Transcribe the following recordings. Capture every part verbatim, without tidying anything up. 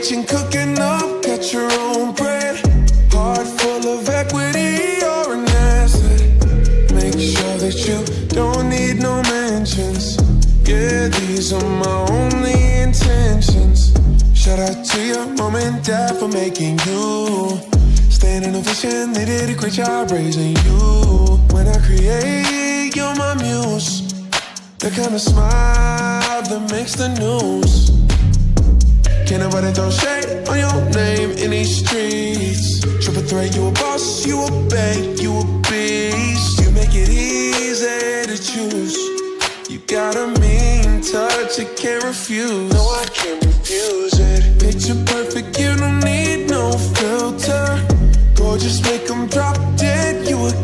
kitchen cooking up, got your own bread. Heart full of equity, you're an asset. Make sure that you don't need no mentions. Yeah, these are my only intentions. Shout out to your mom and dad for making you. Staying in a vision, they did a great job raising you. When I create, you're my muse. The kind of smile that makes the news. Can't nobody throw shade on your name in these streets. Triple threat, you a boss, you a bank, you a beast. You make it easy to choose. You got a mean touch, you can't refuse. No, I can't refuse it. Picture perfect, you don't need no filter. Gorgeous, make them drop dead, you a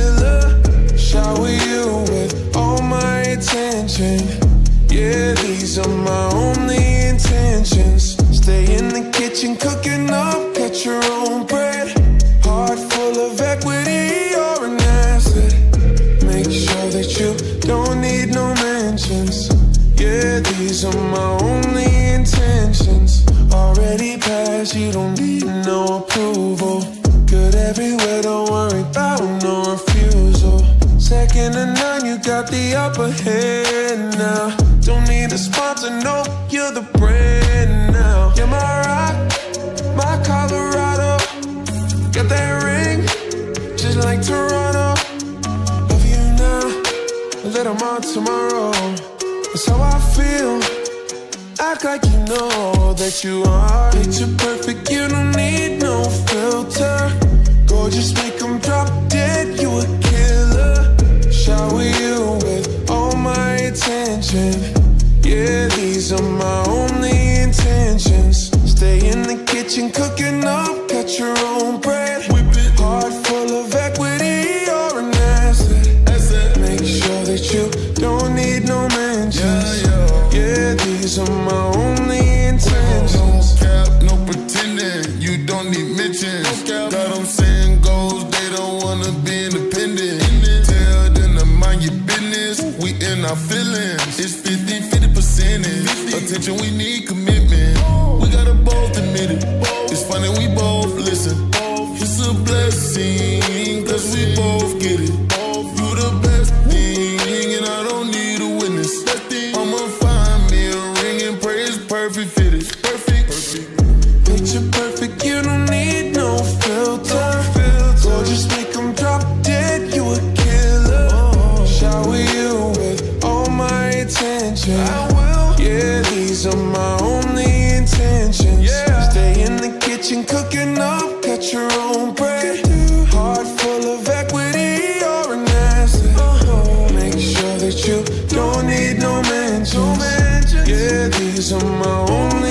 killer. Shower you with all my attention. Yeah, these are my only intentions. Stay in the kitchen cooking up, got your own bread. Heart full of equity, you're an asset. Make sure that you don't need no mentions. Yeah, these are my only intentions. Already passed, you don't need no approval. Good everywhere, don't worry about no refusal. Second to none, you got the upper hand now. Don't need a sponsor, no, you're the brand now. You're my rock, my Colorado. Got that ring, just like Toronto. Love you now, let 'em on tomorrow. That's how I feel, act like you know that you are. Picture perfect, you don't need no filter. Gorgeous, make 'em drop dead, you a killer. Shower you with all my attention. Yeah, these are my only intentions. Stay in the kitchen cooking up, got your own bread. Heart full of equity, you're an asset. Make sure that you don't need no mentions. Yeah, these are my only intentions. No cap, no pretending, you don't need mentions. Got them saying goals, they don't wanna be independent. Tell them to mind your business, we in our feelings. It's fifty fifty percentage. Attention, we need commitment. We gotta both admit it. It's funny, we both listen. It's a blessing, cause we both get it. You the best thing, and I don't need a witness. I'ma find me a ring and pray it's perfect fitted. Perfect. Picture perfect, you don't need no filter. Gorgeous, make 'em drop dead, you a killer. Shower you with all my attention. I will. Yeah, these are my only intentions. Yeah. Stay in the kitchen cooking up, got your own bread. Heart full of equity, you're an asset. Uh-huh. Make sure that you don't need no mentions. Yeah, these are my only